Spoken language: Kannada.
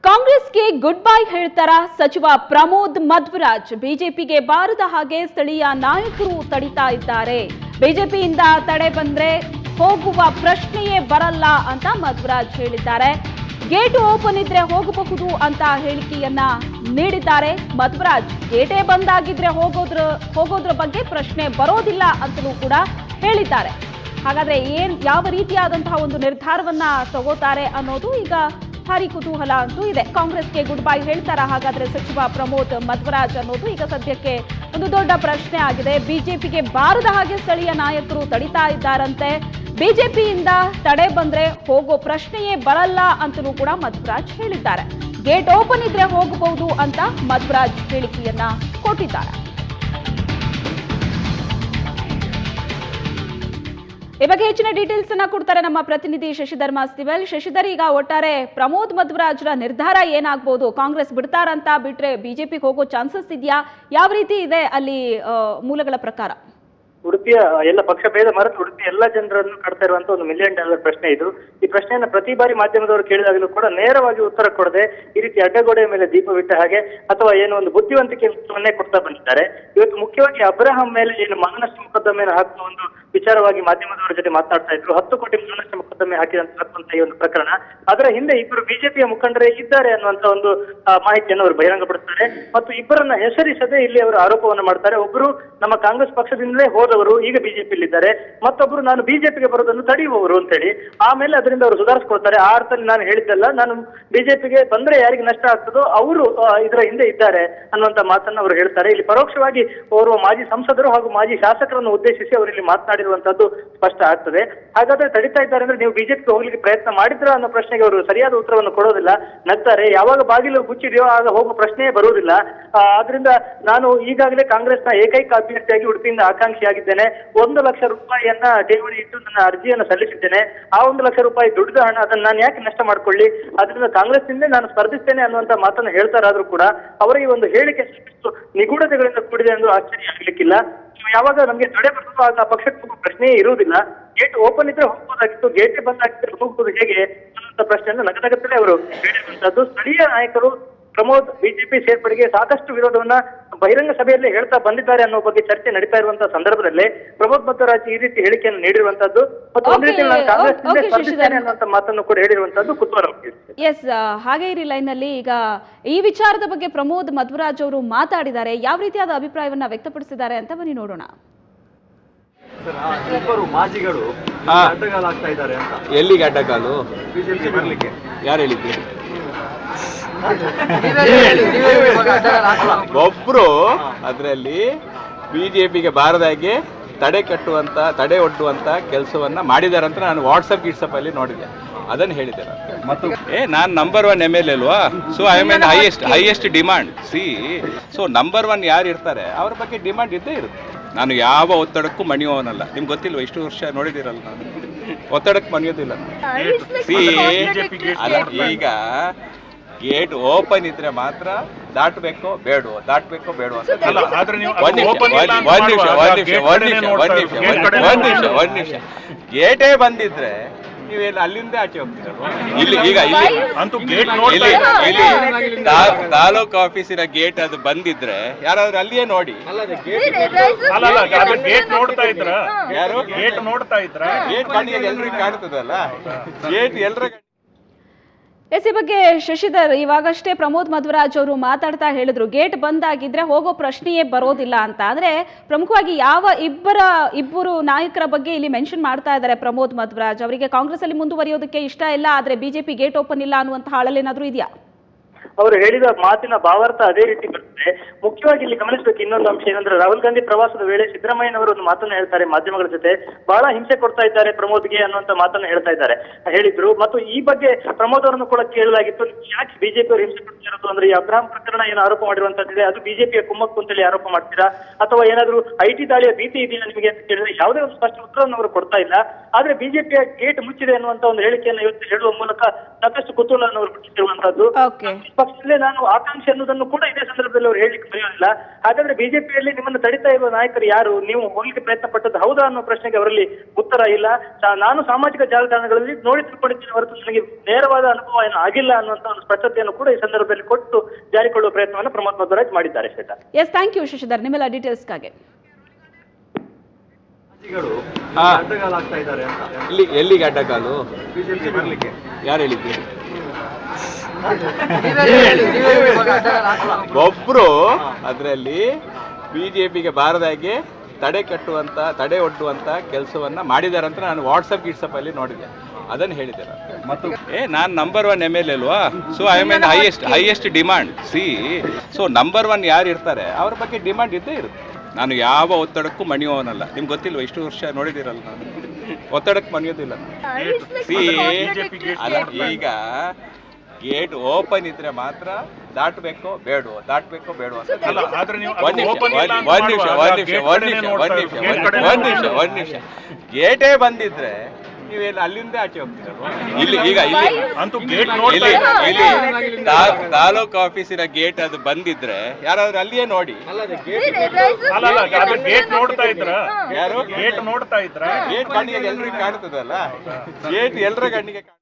ಕಾಂಗ್ರೆಸ್ಗೆ ಗುಡ್ ಬೈ ಹೇಳ್ತಾರ ಸಚಿವ ಪ್ರಮೋದ್ ಮಧ್ವರಾಜ್. ಬಿಜೆಪಿಗೆ ಬಾರದ ಹಾಗೆ ಸ್ಥಳೀಯ ನಾಯಕರು ತಡಿತಾ ಇದ್ದಾರೆ. ಬಿಜೆಪಿಯಿಂದ ತಡೆ ಬಂದ್ರೆ ಹೋಗುವ ಪ್ರಶ್ನೆಯೇ ಬರಲ್ಲ ಅಂತ ಮಧ್ವರಾಜ್ ಹೇಳಿದ್ದಾರೆ. ಗೇಟ್ ಓಪನ್ ಇದ್ರೆ ಹೋಗಬಹುದು ಅಂತ ಹೇಳಿಕೆಯನ್ನ ನೀಡಿದ್ದಾರೆ ಮಧ್ವರಾಜ್. ಗೇಟೇ ಬಂದಾಗಿದ್ರೆ ಹೋಗೋದ್ರ ಬಗ್ಗೆ ಪ್ರಶ್ನೆ ಬರೋದಿಲ್ಲ ಅಂತಲೂ ಕೂಡ ಹೇಳಿದ್ದಾರೆ. ಹಾಗಾದ್ರೆ ಯಾವ ರೀತಿಯಾದಂತಹ ಒಂದು ನಿರ್ಧಾರವನ್ನ ತಗೋತಾರೆ ಅನ್ನೋದು ಈಗ ಭಾರಿ ಕುತೂಹಲ ಅಂತೂ ಇದೆ. ಕಾಂಗ್ರೆಸ್ಗೆ ಗುಡ್ ಬೈ ಹೇಳ್ತಾರ ಹಾಗಾದ್ರೆ ಸಚಿವ ಪ್ರಮೋದ್ ಮಧ್ವರಾಜ್ ಅನ್ನೋದು ಈಗ ಸದ್ಯಕ್ಕೆ ಒಂದು ದೊಡ್ಡ ಪ್ರಶ್ನೆ ಆಗಿದೆ. ಬಿಜೆಪಿಗೆ ಬಾರದ ಹಾಗೆ ಸ್ಥಳೀಯ ನಾಯಕರು ತಡಿತಾ ಇದ್ದಾರಂತೆ. ಬಿಜೆಪಿಯಿಂದ ತಡೆ ಬಂದ್ರೆ ಹೋಗೋ ಪ್ರಶ್ನೆಯೇ ಬರಲ್ಲ ಅಂತಲೂ ಕೂಡ ಮಧ್ವರಾಜ್ ಹೇಳಿದ್ದಾರೆ. ಗೇಟ್ ಓಪನ್ ಇದ್ರೆ ಹೋಗಬಹುದು ಅಂತ ಮಧ್ವರಾಜ್ ಹೇಳಿಕೆಯನ್ನ ಕೊಟ್ಟಿದ್ದಾರೆ. ಈ ಬಗ್ಗೆ ಹೆಚ್ಚಿನ ಡೀಟೇಲ್ಸ್ ಅನ್ನ ಕೊಡ್ತಾರೆ ನಮ್ಮ ಪ್ರತಿನಿಧಿ ಶಶಿಧರ್ ಮಾಸ್ತಿವೆಲ್. ಶಶಿಧರ್, ಈಗ ಒಟ್ಟಾರೆ ಪ್ರಮೋದ್ ಮಧ್ವರಾಜ್ರ ನಿರ್ಧಾರ ಏನಾಗಬಹುದು? ಕಾಂಗ್ರೆಸ್ ಬಿಡ್ತಾರಂತ ಬಿಟ್ರೆ ಬಿಜೆಪಿಗೆ ಹೋಗೋ ಚಾನ್ಸಸ್ ಇದೆಯಾ? ಯಾವ ರೀತಿ ಇದೆ ಅಲ್ಲಿ ಮೂಲಗಳ ಪ್ರಕಾರ? ಉಡುಪಿಯ ಎಲ್ಲ ಪಕ್ಷ ಭೇದ ಮರೆತು ಉಡುಪಿ ಎಲ್ಲ ಜನರನ್ನು ಕಾಡ್ತಾ ಇರುವಂತ ಒಂದು $1 ಮಿಲಿಯನ್ ಪ್ರಶ್ನೆ ಇದು. ಈ ಪ್ರಶ್ನೆಯನ್ನ ಪ್ರತಿ ಬಾರಿ ಮಾಧ್ಯಮದವರು ಕೇಳಿದಾಗಲೂ ಕೂಡ ನೇರವಾಗಿ ಉತ್ತರ ಕೊಡದೆ ಈ ರೀತಿ ಅಡ್ಡಗೋಡೆಯ ಮೇಲೆ ದೀಪವಿಟ್ಟ ಹಾಗೆ ಅಥವಾ ಏನೋ ಒಂದು ಬುದ್ಧಿವಂತಿಕೆ ಉತ್ತರವನ್ನೇ ಕೊಡ್ತಾ ಬಂದಿದ್ದಾರೆ. ಇವತ್ತು ಮುಖ್ಯವಾಗಿ ಅಬ್ರಹಾಂ ಮೇಲೆ ಏನು ಮಾನನಷ್ಟ ಮೊಕದ್ದಮೆಯನ್ನು ಹಾಕುವ ಒಂದು ವಿಚಾರವಾಗಿ ಮಾಧ್ಯಮದವರ ಜೊತೆ ಮಾತನಾಡ್ತಾ ಇದ್ರು. 10 ಕೋಟಿ ಮಾನನಷ್ಟ ಮೊಕದ್ದಮೆ ಹಾಕಿದಂತ ಈ ಒಂದು ಪ್ರಕರಣ, ಅದರ ಹಿಂದೆ ಇಬ್ಬರು ಬಿಜೆಪಿಯ ಮುಖಂಡರೇ ಇದ್ದಾರೆ ಅನ್ನುವಂತ ಒಂದು ಮಾಹಿತಿಯನ್ನು ಅವರು ಬಹಿರಂಗಪಡಿಸ್ತಾರೆ ಮತ್ತು ಇಬ್ಬರನ್ನ ಹೆಸರಿಸದೆ ಇಲ್ಲಿ ಅವರು ಆರೋಪವನ್ನು ಮಾಡ್ತಾರೆ. ಒಬ್ಬರು ನಮ್ಮ ಕಾಂಗ್ರೆಸ್ ಪಕ್ಷದಿಂದಲೇ ಹೋದವರು, ಈಗ ಬಿಜೆಪಿಯಲ್ಲಿದ್ದಾರೆ. ಮತ್ತೊಬ್ಬರು ನಾನು ಬಿಜೆಪಿಗೆ ಬರೋದನ್ನು ತಡೆಯುವವರು ಅಂತ ಹೇಳಿ ಆಮೇಲೆ ಅದರಿಂದ ಅವರು ಸುಧಾರಿಸ್ಕೊಳ್ತಾರೆ. ಆ ಅರ್ಥದಲ್ಲಿ ನಾನು ಹೇಳಿದ್ದಲ್ಲ, ನಾನು ಬಿಜೆಪಿಗೆ ಬಂದ್ರೆ ಯಾರಿಗೆ ನಷ್ಟ ಆಗ್ತದೋ ಅವರು ಇದರ ಹಿಂದೆ ಇದ್ದಾರೆ ಅನ್ನುವಂತ ಮಾತನ್ನ ಅವರು ಹೇಳ್ತಾರೆ. ಇಲ್ಲಿ ಪರೋಕ್ಷವಾಗಿ ಓರ್ವ ಮಾಜಿ ಸಂಸದರು ಹಾಗೂ ಮಾಜಿ ಶಾಸಕರನ್ನು ಉದ್ದೇಶಿಸಿ ಅವರು ಇಲ್ಲಿ ಮಾತನಾಡಿರುವಂತದ್ದು ಸ್ಪಷ್ಟ ಆಗ್ತದೆ. ಹಾಗಾದ್ರೆ ತಡಿತಾ ಇದ್ದಾರೆ ಅಂದ್ರೆ ನೀವು ಬಿಜೆಪಿಗೆ ಹೋಗ್ಲಿಕ್ಕೆ ಪ್ರಯತ್ನ ಮಾಡಿದ್ರ ಅನ್ನೋ ಪ್ರಶ್ನೆಗೆ ಅವರು ಸರಿಯಾದ ಉತ್ತರವನ್ನು ಕೊಡೋದಿಲ್ಲ, ನಗ್ತಾರೆ. ಯಾವಾಗ ಬಾಗಿಲು ಮುಚ್ಚಿದೆಯೋ ಆಗ ಹೋಗುವ ಪ್ರಶ್ನೆಯೇ ಬರುವುದಿಲ್ಲ. ಆದ್ರಿಂದ ನಾನು ಈಗಾಗಲೇ ಕಾಂಗ್ರೆಸ್ನ ಏಕೈಕ ಅಭ್ಯರ್ಥಿಯಾಗಿ ಉಡುಪಿಯಿಂದ ಆಕಾಂಕ್ಷಿಯಾಗಿದ್ದೇನೆ. 1 ಲಕ್ಷ ರೂಪಾಯಿಯನ್ನ ಠೇವಣಿ ಇಟ್ಟು ನನ್ನ ಅರ್ಜಿಯನ್ನು ಸಲ್ಲಿಸಿದ್ದೇನೆ. ಆ 1 ಲಕ್ಷ ರೂಪಾಯಿ ದುಡ್ಡ ಹಣ, ಅದನ್ನ ನಾನು ಯಾಕೆ ನಷ್ಟ ಮಾಡ್ಕೊಳ್ಳಿ, ಅದರಿಂದ ಕಾಂಗ್ರೆಸ್ನಿಂದ ನಾನು ಸ್ಪರ್ಧಿಸ್ತೇನೆ ಅನ್ನುವಂತ ಮಾತನ್ನು ಹೇಳ್ತಾರಾದ್ರೂ ಕೂಡ ಅವರಿಗೆ ಒಂದು ಹೇಳಿಕೆ ಸಾಕಷ್ಟು ನಿಗೂಢತೆಗಳಿಂದ ಕೂಡಿದೆ ಎಂದು ಆಶ್ಚರ್ಯ ಆಗ್ಲಿಕ್ಕಿಲ್ಲ. ಯಾವಾಗ ನಮ್ಗೆ ತಡೆ ಬರ್ತದೋ ಆಗ ಪಕ್ಷಕ್ಕೆ ಹೋಗುವ ಪ್ರಶ್ನೆಯೇ ಇರುವುದಿಲ್ಲ. ಗೇಟ್ ಓಪನ್ ಇದ್ರೆ ಹೋಗ್ಬೋದಾಗಿತ್ತು, ಗೇಟೇ ಬಂದಾಗಿದ್ರೆ ಹೋಗ್ಬೋದು ಹೇಗೆ ಅನ್ನುವಂತ ಪ್ರಶ್ನೆಯನ್ನು ನಗನಗತ್ತಲೇ ಅವರು ಹೇಳಿರುವಂತದ್ದು. ಸ್ಥಳೀಯ ನಾಯಕರು ಪ್ರಮೋದ್ ಬಿಜೆಪಿ ಸೇರ್ಪಡೆಗೆ ಸಾಕಷ್ಟು ವಿರೋಧವನ್ನ ಬಹಿರಂಗ ಸಭೆಯಲ್ಲಿ ಹೇಳ್ತಾ ಬಂದಿದ್ದಾರೆ ಅನ್ನೋ ಬಗ್ಗೆ ಚರ್ಚೆ ನಡೀತಾ ಇರುವಂತಹ ಸಂದರ್ಭದಲ್ಲೇ ಪ್ರಮೋದ್ ಮಧ್ವರಾಜ್ ಈ ರೀತಿ ಹೇಳಿಕೆಯನ್ನು ನೀಡಿರುವಂತದ್ದು ಮತ್ತು ಒಂದ್ ರೀತಿ ನಾನು ಕಾಂಗ್ರೆಸ್ ಸ್ಪರ್ಧಿಸ್ತೇನೆ ಅನ್ನುವಂತ ಮಾತನ್ನು ಕೂಡ ಹೇಳಿರುವಂತದ್ದು ಕುತೂಹಲ. ಎಸ್, ಹಾಗೆ ಇರಿ ಲೈನ್ ನಲ್ಲಿ. ಈಗ ಈ ವಿಚಾರದ ಬಗ್ಗೆ ಪ್ರಮೋದ್ ಮಧ್ವರಾಜ್ ಅವರು ಮಾತಾಡಿದ್ದಾರೆ, ಯಾವ ರೀತಿಯಾದ ಅಭಿಪ್ರಾಯವನ್ನ ವ್ಯಕ್ತಪಡಿಸಿದ್ದಾರೆ ಅಂತ ಬನ್ನಿ ನೋಡೋಣ. ಇಬ್ಬರು ಮಾಜಿಗಳು ಅಡ್ಡಗಾಲಾಗ್ತಾ ಇದ್ದಾರೆ ಅಂತ. ಎಲ್ಲಿಗೆ ಅಡ್ಡಗಾಲು? ಬಿಜೆಪಿ ಬರ್ಲಿಕ್ಕೆ ಯಾರು ಹೇಳಿದ್ರು? ಒಬ್ರು ಅದರಲ್ಲಿ ಬಿಜೆಪಿಗೆ ಬಾರದಾಗೆ ತಡೆ ಒಡ್ಡುವಂತ ಕೆಲಸವನ್ನ ಮಾಡಿದಾರೆ ಅಂತ ನಾನು ವಾಟ್ಸಪ್ ಗಿಟ್ಸಪ್ ಅಲ್ಲಿ ನೋಡಿದೆ, ಅದನ್ನು ಹೇಳಿದ್ದೆ. ಮತ್ತು ನಾನು ನಂಬರ್ 1 MLA ಅಲ್ವಾ, so I mean highest demand. So number 1 ಯಾರು ಇರ್ತಾರೆ ಅವ್ರ ಬಗ್ಗೆ ಡಿಮಾಂಡ್ ಇದ್ದೇ ಇರುತ್ತೆ. ನಾನು ಯಾವ ಒತ್ತಡಕ್ಕೂ ಮಣಿಯೋನಲ್ಲ. ನಿಮ್ಗೆ ಗೊತ್ತಿಲ್ವ, ಇಷ್ಟು ವರ್ಷ ನೋಡಿದಿರಲ್ಲ, ನಾನು ಒತ್ತಡಕ್ಕೆ ಮಣಿಯೋದಿಲ್ಲ. ಈಗ ಗೇಟ್ ಓಪನ್ ಇದ್ರೆ ಮಾತ್ರ ದಾಟಬೇಕೋ ಬೇಡವೋ ಅಂತ. ಒಂದ್ ನಿಮಿಷ ಗೇಟೇ ಬಂದಿದ್ರೆ ನೀವೇನು ಅಲ್ಲಿಂದ ಆಚೆ ಹೋಗ್ತೀರಲ್ವಾ? ಇಲ್ಲಿ ತಾಲೂಕು ಆಫೀಸಿನ ಗೇಟ್ ಅದು ಬಂದಿದ್ರೆ ಯಾರಾದ್ರೂ ಅಲ್ಲಿಯೇ ನೋಡಿ. ಯಾರು ಗೇಟ್ ನೋಡ್ತಾ ಇದ್ರ? ಗೇಟ್ ಕಣ್ಣಿಗೆ ಎಲ್ರಿಗೂ ಕಾಣ್ತದಲ್ಲ, ಗೇಟ್ ಎಲ್ರ. ಎಸ್, ಈ ಬಗ್ಗೆ ಶಶಿಧರ್, ಇವಾಗಷ್ಟೇ ಪ್ರಮೋದ್ ಮಧ್ವರಾಜ್ ಅವರು ಮಾತಾಡ್ತಾ ಹೇಳಿದ್ರು ಗೇಟ್ ಬಂದಾಗಿದ್ರೆ ಹೋಗೋ ಪ್ರಶ್ನೆಯೇ ಬರೋದಿಲ್ಲ ಅಂತ. ಅಂದ್ರೆ ಪ್ರಮುಖವಾಗಿ ಇಬ್ಬರು ನಾಯಕರ ಬಗ್ಗೆ ಇಲ್ಲಿ ಮೆನ್ಷನ್ ಮಾಡ್ತಾ ಇದ್ದಾರೆ ಪ್ರಮೋದ್ ಮಧ್ವರಾಜ್. ಅವರಿಗೆ ಕಾಂಗ್ರೆಸ್ ಅಲ್ಲಿ ಮುಂದುವರಿಯೋದಕ್ಕೆ ಇಷ್ಟ ಇಲ್ಲ, ಆದ್ರೆ ಬಿಜೆಪಿ ಗೇಟ್ ಓಪನ್ ಇಲ್ಲ ಅನ್ನುವಂತಹ ಹಾಳಲ್ಲೇನಾದ್ರೂ ಇದೆಯಾ? ಅವರು ಹೇಳಿದ ಮಾತಿನ ಭಾವಾರ್ಥ ಅದೇ ರೀತಿ ಬರ್ತದೆ. ಮುಖ್ಯವಾಗಿ ಇಲ್ಲಿ ಗಮನಿಸಬೇಕು ಇನ್ನೊಂದು ಅಂಶ ಏನಂದ್ರೆ, ರಾಹುಲ್ ಗಾಂಧಿ ಪ್ರವಾಸದ ವೇಳೆ ಸಿದ್ದರಾಮಯ್ಯನವರು ಒಂದು ಮಾತನ್ನು ಹೇಳ್ತಾರೆ ಮಾಧ್ಯಮಗಳ ಜೊತೆ, ಬಹಳ ಹಿಂಸೆ ಕೊಡ್ತಾ ಇದ್ದಾರೆ ಪ್ರಮೋದ್ಗೆ ಅನ್ನುವಂತ ಮಾತನ್ನು ಹೇಳಿದ್ರು. ಮತ್ತು ಈ ಬಗ್ಗೆ ಪ್ರಮೋದ್ ಅವರನ್ನು ಕೂಡ ಕೇಳಲಾಗಿತ್ತು, ಯಾಕೆ ಬಿಜೆಪಿ ಅವರು ಹಿಂಸೆ ಕೊಡ್ತಿರೋದು ಅಂದ್ರೆ ಈ ಅಬ್ರಹಾಂ ಪ್ರಕರಣ ಏನು ಆರೋಪ ಮಾಡಿರುವಂತದ್ದಿದೆ ಅದು ಬಿಜೆಪಿಯ ಕುಮ್ಮಕ್ಕು ಅಂತೇಳಿ ಆರೋಪ ಮಾಡ್ತೀರಾ, ಅಥವಾ ಏನಾದ್ರು IT ದಾಳಿಯ ಭೀತಿ ಇದೆಯಾ ನಿಮಗೆ ಅಂತ ಕೇಳಿದ್ರೆ ಯಾವುದೇ ಒಂದು ಸ್ಪಷ್ಟ ಉತ್ತರವನ್ನು ಅವರು ಕೊಡ್ತಾ ಇಲ್ಲ. ಆದ್ರೆ ಬಿಜೆಪಿಯ ಗೇಟ್ ಮುಚ್ಚಿದೆ ಅನ್ನುವಂತ ಒಂದು ಹೇಳಿಕೆಯನ್ನು ಇವತ್ತು ಹೇಳುವ ಮೂಲಕ ಸಾಕಷ್ಟು ಕುತೂಹಲವನ್ನು ಅವರು ಪಟ್ಟಿರುವಂತದ್ದು. ಪಕ್ಷದಲ್ಲೇ ನಾನು ಆಕಾಂಕ್ಷಿ ಅನ್ನೋದನ್ನು ಕೂಡ ಇದೇ ಸಂದರ್ಭದಲ್ಲಿ ಅವರು ಹೇಳಲಿಕ್ಕೆ ಬರೆಯೋದಿಲ್ಲ. ಹಾಗಾದ್ರೆ ಬಿಜೆಪಿಯಲ್ಲಿ ನಿಮ್ಮನ್ನು ತಡಿತಾ ಇರುವ ನಾಯಕರು ಯಾರು, ನೀವು ಹೋಗ್ಲಿಕ್ಕೆ ಪ್ರಯತ್ನ ಪಟ್ಟದ್ದು ಹೌದಾ ಅನ್ನೋ ಪ್ರಶ್ನೆಗೆ ಅವರಲ್ಲಿ ಉತ್ತರ ಇಲ್ಲ. ನಾನು ಸಾಮಾಜಿಕ ಜಾಲತಾಣಗಳಲ್ಲಿ ನೋಡಿ ತಿಳ್ಕೊಂಡಿದ್ದೀನಿ ಹೊರತು ನನಗೆ ನೇರವಾದ ಅನುಭವ ಏನು ಆಗಿಲ್ಲ ಅನ್ನುವಂತ ಒಂದು ಸ್ಪಷ್ಟತೆಯನ್ನು ಕೂಡ ಈ ಸಂದರ್ಭದಲ್ಲಿ ಕೊಟ್ಟು ಜಾರಿಕೊಳ್ಳುವ ಪ್ರಯತ್ನವನ್ನು ಪ್ರಮೋದ್ ಮಧ್ವರಾಜ್ ಮಾಡಿದ್ದಾರೆ. Shweta, yes, thank you Shashidhar ನಿಮ್ಮೆಲ್ಲ ಡೀಟೇಲ್ಸ್ಗಾಗಿ. ಅಡ್ಡಗಾಲಾಗ್ತಾ ಇದ್ದಾರೆ ಅಂತ. ಎಲ್ಲಿಗೆ ಅಡ್ಡಗಾಲು? ಬಿಜೆಪಿ ಬರ್ಲಿಕ್ಕೆ ಯಾರು ಹೇಳಿದ್ರು? ಒಬ್ರು ಅದರಲ್ಲಿ ಬಿಜೆಪಿಗೆ ಬಾರದಾಗೆ ತಡೆ ಒಡ್ಡುವಂತ ಕೆಲಸವನ್ನ ಮಾಡಿದ್ದಾರೆ ಅಂತ ನಾನು ವಾಟ್ಸಪ್ ಅಲ್ಲಿ ನೋಡಿದೆ, ಅದನ್ನು ಹೇಳಿದೆ. ಮತ್ತು ನಾನು ನಂಬರ್ 1 MLA ಅಲ್ವಾ, so I mean highest demand. So number 1 ಯಾರು ಇರ್ತಾರೆ ಅವ್ರ ಬಗ್ಗೆ ಡಿಮಾಂಡ್ ಇದ್ದೇ ಇರುತ್ತೆ. ನಾನು ಯಾವ ಒತ್ತಡಕ್ಕೂ ಮಣಿಯೋನಲ್ಲ. ನಿಮ್ಗೆ ಗೊತ್ತಿಲ್ವ, ಇಷ್ಟು ವರ್ಷ ನೋಡಿದಿರಲ್ಲ, ನಾನು ಒತ್ತಡಕ್ಕೆ ಮಣಿಯೋದಿಲ್ಲ. ಅಲ್ಲ, ಈಗ ಗೇಟ್ ಓಪನ್ ಇದ್ರೆ ಮಾತ್ರ ದಾಟಬೇಕೋ ಬೇಡವೋ ಅಂತ. ಒಂದ್ ನಿಮಿಷ ಗೇಟೇ ಬಂದಿದ್ರೆ ನೀವೇನು ಅಲ್ಲಿಂದ ಆಚೆ ಹೋಗ್ತೀರಲ್ವಾ? ಇಲ್ಲಿ ತಾಲೂಕು ಆಫೀಸಿನ ಗೇಟ್ ಅದು ಬಂದಿದ್ರೆ ಯಾರಾದ್ರೂ ಅಲ್ಲಿಯೇ ನೋಡಿ. ಯಾರು ಗೇಟ್ ನೋಡ್ತಾ ಇದ್ರ? ಗೇಟ್ ಕಣ್ಣಿಗೆ ಎಲ್ರಿಗೂ ಕಾಣ್ತದಲ್ಲ, ಗೇಟ್ ಎಲ್ರ ಕಣ್ಣಿಗೆ